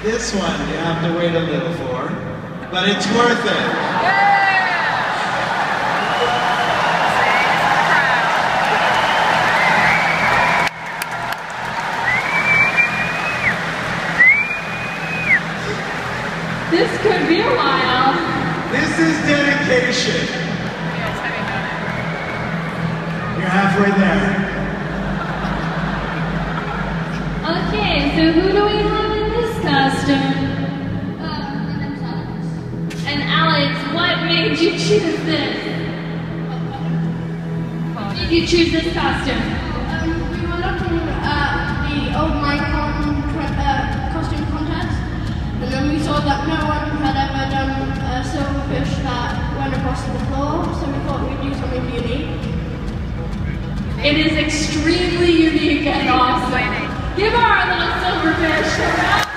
This one you have to wait a little for, but it's worth it. This could be a while. This is dedication. You're halfway there. Okay, so who do we have in this costume? And Alex, what made you choose this? Why did you choose this costume? We were looking at the old Minecon costume contest, and then we saw that no one had ever done a silverfish that went across the floor, so we thought we'd do something unique. It is extremely unique and awesome. Give our little silverfish a round.